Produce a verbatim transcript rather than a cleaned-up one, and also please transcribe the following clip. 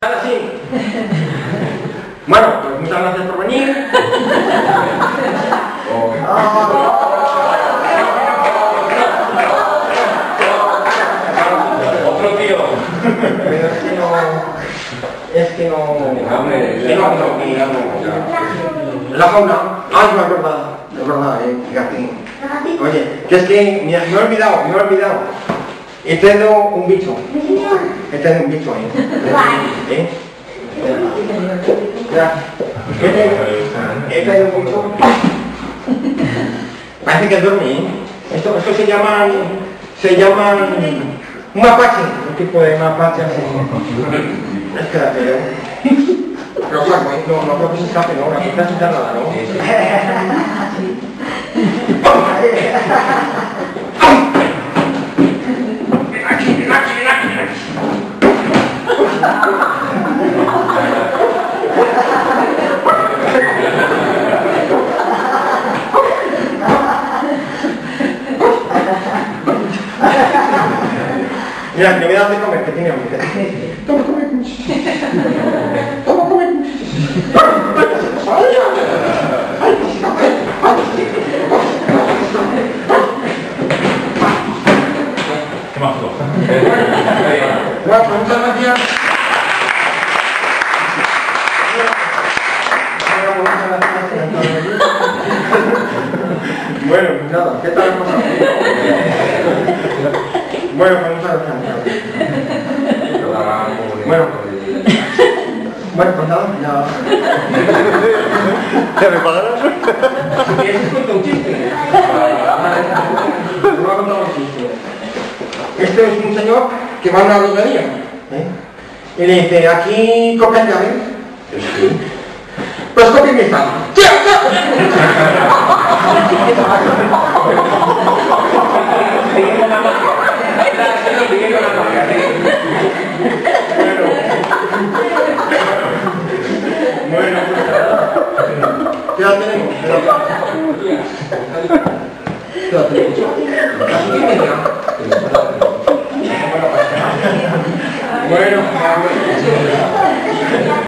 Sí. Bueno, pues muchas gracias por venir. Otro tío. Pero es que no... Es que no... Que no, no, que no. La fauna. Ay, me he acordado. Es verdad, eh, fíjate. Oye, que es que mira, me he olvidado, me he olvidado. He traído un bicho. He traído un bicho ahí. ¿Eh? Ya. He traído, he traído un bicho. Parece que duerme, ¿eh? Esto, esto se llaman... Se llaman... Un mapache. Un tipo de mapache así. Espérate, ¿eh? Pero claro, no, no creo que se escape, ¿no? La puta sin nada, ¿no? Mira, que le voy a dar de comer, que tiene hambre. Toma, come. Toma, come. ¿Qué más tú? Bueno, pues muchas gracias. Bueno, nada, ¿qué tal hemos pasado? Bueno, pues muchas gracias. Bueno, bueno, pues nada, ya... ¿Ya me pagarás? Si quieres te cuento un chiste. Me voy a contar un chiste. Este es un señor que va a una romería, ¿eh? Y le dice, ¿aquí copias llaves? Sí. Pues copia mi estado. Bueno, ya la tenemos. Ya la tenemos. Así que venga. Bueno,